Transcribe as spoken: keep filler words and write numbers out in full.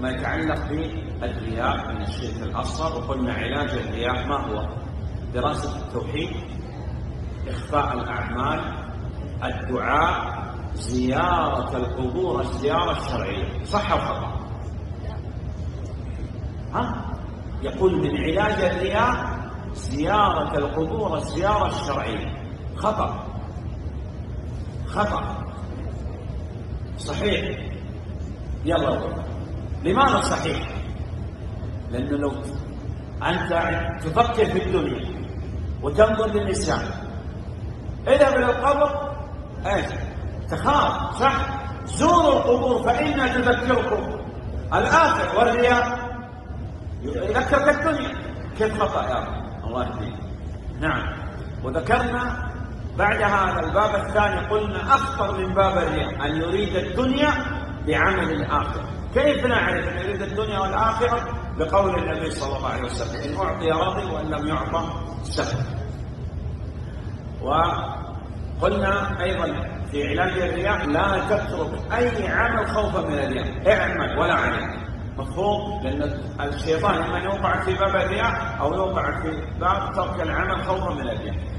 ما يتعلق بالرياء من الشرك الأصغر. وقلنا علاج الرياء ما هو؟ دراسة التوحيد، إخفاء الأعمال، الدعاء، زيارة القبور الزيارة الشرعية. صح أو خطأ؟ ها؟ يقول من علاج الرياء زيارة القبور الزيارة الشرعية. خطأ خطأ صحيح. يلا لماذا صحيح؟ لأنه لو أنت تفكر في الدنيا وتنظر للإنسان اذهب إلى القبر ايش؟ تخاف. صح؟ زوروا القبور فإنها تذكركم الآخر، والرياء يذكرك الدنيا. كيف خطأ يا رب؟ الله يهديك. نعم. وذكرنا بعد هذا الباب الثاني قلنا أخطر من باب الرياء أن يريد الدنيا بعمل الآخرة. كيف نعرف أن يريد الدنيا والآخرة؟ بقول النبي صلى الله عليه وسلم: إن أعطي رضي وإن لم يعطى سكت. وقلنا أيضا في علاج الرياء لا تترك أي عمل خوفا من الرياء، اعمل ولا عليك. مفهوم؟ لأن الشيطان إما يوقع في باب الرياء أو يوقع في باب ترك العمل خوفا من الرياء.